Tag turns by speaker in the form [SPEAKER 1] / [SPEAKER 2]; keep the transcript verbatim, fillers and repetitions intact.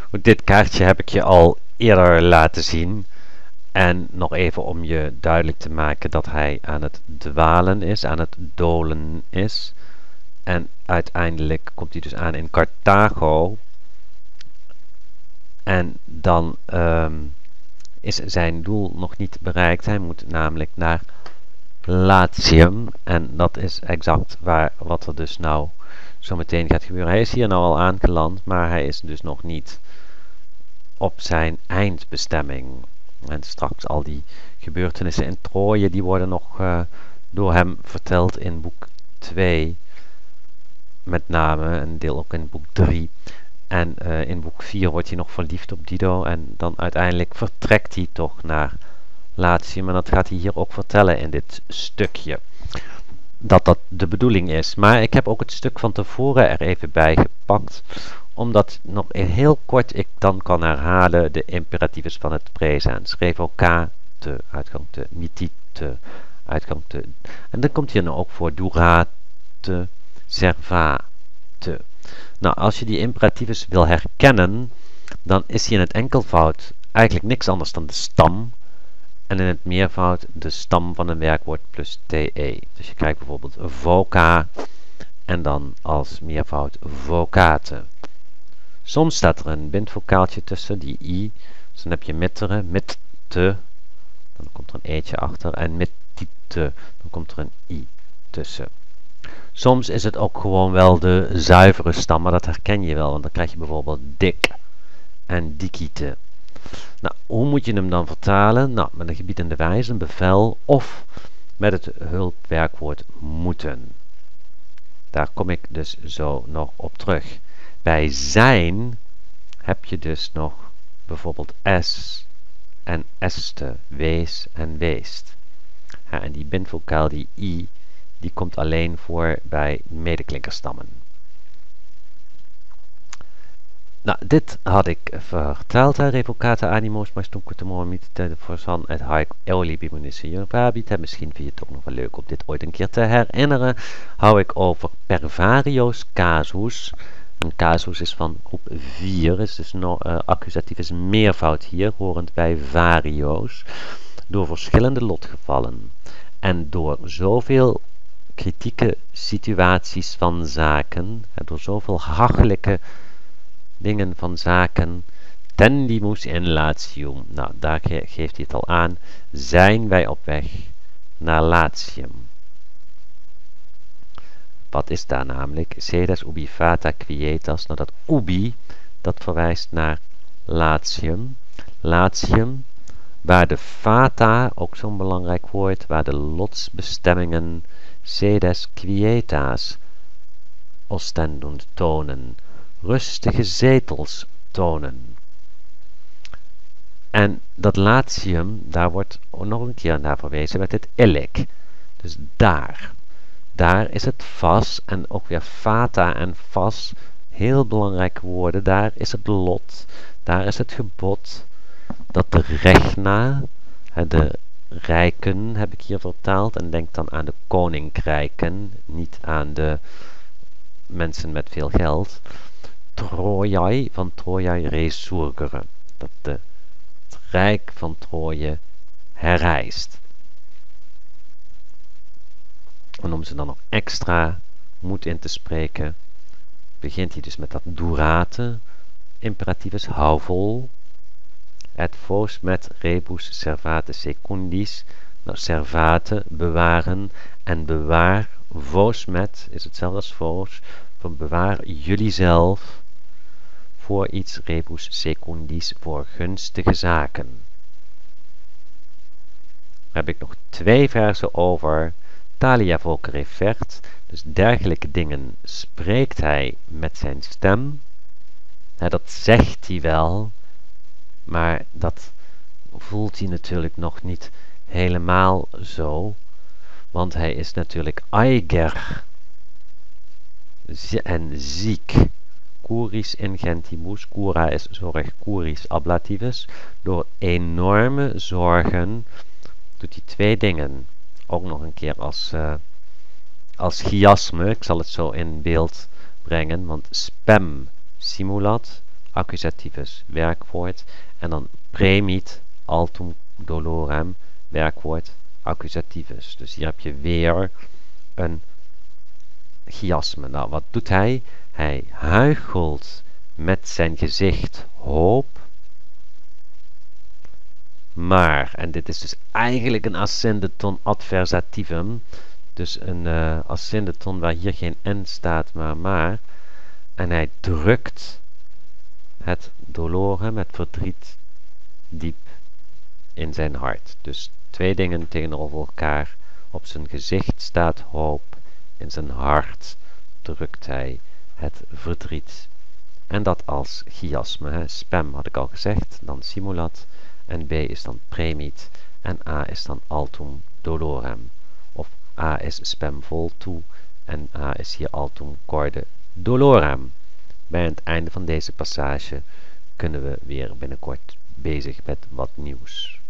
[SPEAKER 1] Goed, dit kaartje heb ik je al eerder laten zien. En nog even om je duidelijk te maken dat hij aan het dwalen is, aan het dolen is. En uiteindelijk komt hij dus aan in Carthago. En dan um, is zijn doel nog niet bereikt. Hij moet namelijk naar Latium. En dat is exact waar, wat er dus nou zo meteen gaat gebeuren. Hij is hier nou al aangeland, maar hij is dus nog niet op zijn eindbestemming. En straks al die gebeurtenissen in Troje, die worden nog uh, door hem verteld in boek twee. Met name, een deel ook in boek drie. En uh, in boek vier wordt hij nog verliefd op Dido. En dan uiteindelijk vertrekt hij toch naar Latium. En dat gaat hij hier ook vertellen in dit stukje. Dat dat de bedoeling is. Maar ik heb ook het stuk van tevoren er even bij gepakt. Omdat nog heel kort ik dan kan herhalen de imperatiefs van het presens. Revocate, uitgang te, mitite, uitgang te. En dan komt hier nou ook voor durate, servate. Nou, als je die imperatiefs wil herkennen, dan is hier in het enkelvoud eigenlijk niks anders dan de stam. En in het meervoud de stam van een werkwoord plus te. Dus je krijgt bijvoorbeeld voca en dan als meervoud vocate. Soms staat er een bindvokaaltje tussen, die i. Dus dan heb je mittere, mit te. Dan komt er een e'tje achter. En mittite, dan komt er een i tussen. Soms is het ook gewoon wel de zuivere stam, maar dat herken je wel. Want dan krijg je bijvoorbeeld dik en dikite. Nou, hoe moet je hem dan vertalen? Nou, met een gebiedende wijze, een bevel, of met het hulpwerkwoord moeten. Daar kom ik dus zo nog op terug. Bij zijn heb je dus nog bijvoorbeeld es en este, wees en weest. Ja, en die bindvokaal, die i, die komt alleen voor bij medeklinkerstammen. Nou, dit had ik verteld, revocate animos, maar stumcutumormit forsan et haec eolibi munitie vabit. Misschien vind je het ook nog wel leuk om dit ooit een keer te herinneren. Hou ik over per varios casus. Een casus is van groep vier, is dus no, uh, accusatief is meervoud hier, horend bij vario's. Door verschillende lotgevallen en door zoveel kritieke situaties van zaken, door zoveel hachelijke dingen van zaken, tendimus in Latium. Nou, daar ge geeft hij het al aan. Zijn wij op weg naar Latium. Wat is daar namelijk? Sedes ubi fata quietas. Nou, dat ubi, dat verwijst naar Latium. Latium, waar de fata, ook zo'n belangrijk woord, waar de lotsbestemmingen sedes quietas ostendend tonen. Rustige zetels tonen. En dat Latium, daar wordt nog een keer naar verwezen met het illic. Dus daar. Daar is het vas en ook weer fata en vas. Heel belangrijke woorden. Daar is het lot. Daar is het gebod. Dat de regna, de rijken heb ik hier vertaald. En denk dan aan de koninkrijken. Niet aan de mensen met veel geld. Trojai, van Trojai resurgere. Dat de, het rijk van Troje herrijst. En om ze dan nog extra moed in te spreken, begint hij dus met dat durate, imperatiefus, hou vol. Et vos met rebus servate secundis. Nou, servate, bewaren. En bewaar, vos met, is hetzelfde als vos. Van bewaar jullie zelf voor iets rebus secundis, voor gunstige zaken. Daar heb ik nog twee versen over. Talia voce refert, dus dergelijke dingen spreekt hij met zijn stem. Ja, dat zegt hij wel, maar dat voelt hij natuurlijk nog niet helemaal zo. Want hij is natuurlijk aiger en ziek. Curis ingentibus, cura is zorg, curis ablativus. Door enorme zorgen doet hij twee dingen. Ook nog een keer als, uh, als chiasme. Ik zal het zo in beeld brengen. Want spem simulat, accusativus, werkwoord. En dan premit, altum dolorem, werkwoord, accusativus. Dus hier heb je weer een chiasme. Nou, wat doet hij? Hij huichelt met zijn gezicht hoop. Maar, en dit is dus eigenlijk een ascendeton adversativum. Dus een uh, ascendeton waar hier geen n staat, maar maar. En hij drukt het dolorem, het verdriet, diep in zijn hart. Dus twee dingen tegenover elkaar. Op zijn gezicht staat hoop. In zijn hart drukt hij het verdriet. En dat als chiasme. Hè. Spem had ik al gezegd. Dan simulat. En B is dan premit. En A is dan altum dolorem. Of A is spem vol toe. En A is hier altum corde dolorem. Bij het einde van deze passage kunnen we weer binnenkort bezig met wat nieuws.